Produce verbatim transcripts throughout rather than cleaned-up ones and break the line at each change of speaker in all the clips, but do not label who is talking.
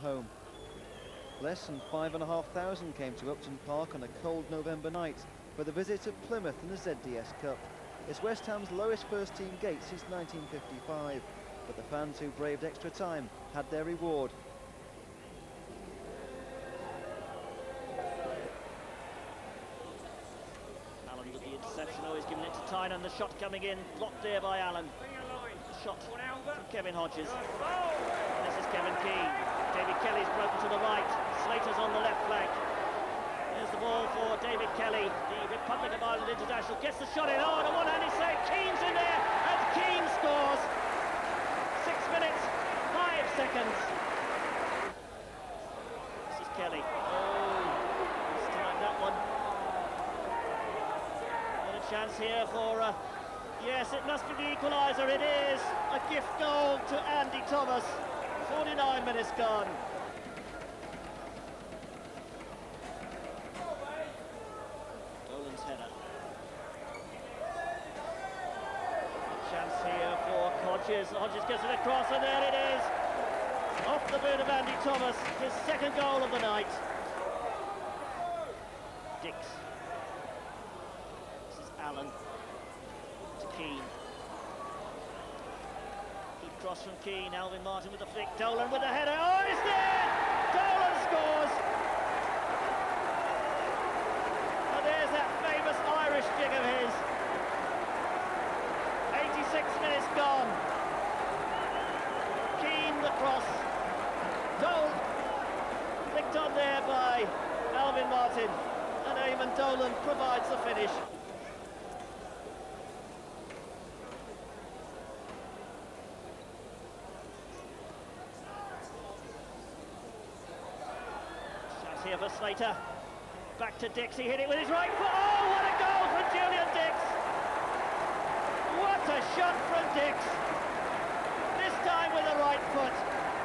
home. Less than five and a half thousand came to Upton Park on a cold November night for the visit of Plymouth in the Z D S Cup. It's West Ham's lowest first-team gate since nineteen fifty-five, but the fans who braved extra time had their reward.
Allen with the interception, always giving it to Tynan, the shot coming in, blocked there by Allen. The shot from Kevin Hodges. This is Kevin Keane. David Kelly's broken to the right, Slater's on the left flank. There's the ball for David Kelly, the Republic of Ireland international, gets the shot in, oh, and a one-handed save, Keane's in there, and Keane scores! Six minutes, five seconds. This is Kelly, oh, this time that one. And a chance here for, uh, yes, it must be the equaliser, it is! A gift goal to Andy Thomas, forty-nine minutes gone. Header. Chance here for Hodges. Hodges gets it across, and there it is. Off the boot of Andy Thomas, his second goal of the night. Dix. This is Allen to Keane. Good cross from Keane. Alvin Martin with the flick. Dolan with the header. Oh, it's there! Dolan scores! Irish jig of his. eighty-six minutes gone. Keane the cross. Dolan flicked on there by Alvin Martin, and Eamon Dolan provides the finish. Chance here for Slater. Back to Dix, he hit it with his right foot. Oh, what a goal from Julian Dix! What a shot from Dix! This time with the right foot.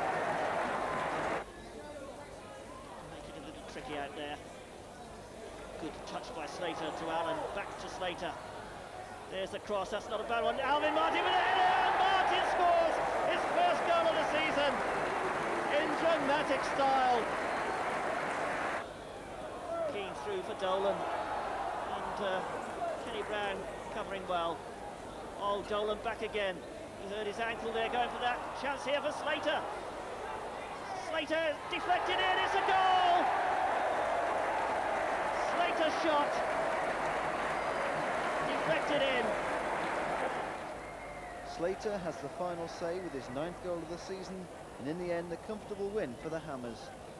Make it a little tricky out there. Good touch by Slater to Allen. Back to Slater. There's the cross, that's not a bad one. Alvin Martin with a header, and Martin scores his first goal of the season in dramatic style. Keane through for Dolan, and uh, Kenny Brown covering well. Oh, Dolan back again. He hurt his ankle there, going for that. Chance here for Slater. Slater deflected in, it's a goal! Slater shot. Deflected in.
Slater has the final say with his ninth goal of the season, and in the end a comfortable win for the Hammers.